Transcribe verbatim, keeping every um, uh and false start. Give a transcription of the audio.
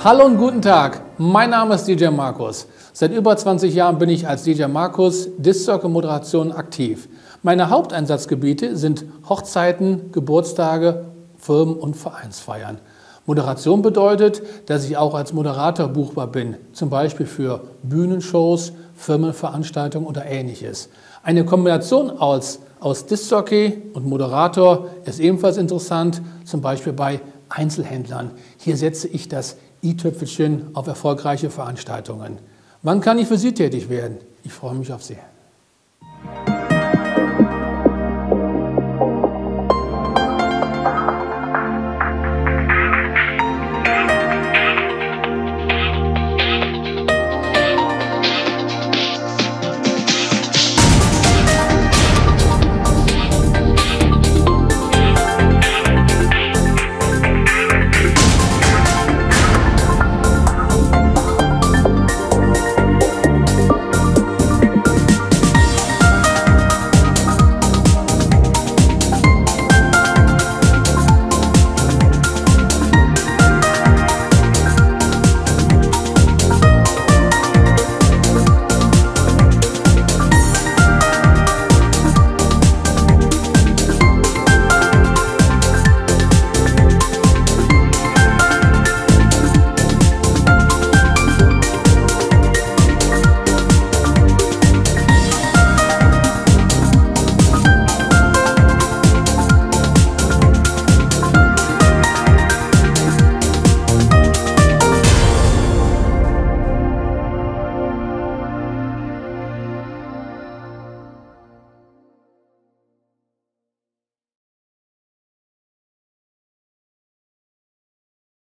Hallo und guten Tag, mein Name ist D J Markus. Seit über zwanzig Jahren bin ich als D J Markus Disc-Jockey-Moderation aktiv. Meine Haupteinsatzgebiete sind Hochzeiten, Geburtstage, Firmen- und Vereinsfeiern. Moderation bedeutet, dass ich auch als Moderator buchbar bin, zum Beispiel für Bühnenshows, Firmenveranstaltungen oder Ähnliches. Eine Kombination aus, aus Disc-Jockey und Moderator ist ebenfalls interessant, zum Beispiel bei Einzelhändlern. Hier setze ich das i-Tüpfelchen auf erfolgreiche Veranstaltungen. Wann kann ich für Sie tätig werden? Ich freue mich auf Sie.